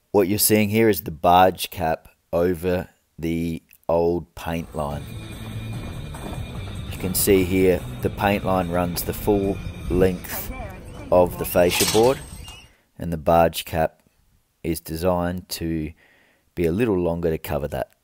What you're seeing here is the barge cap over the old paint line. You can see here the paint line runs the full length of the fascia board, and the barge cap is designed to be a little longer to cover that.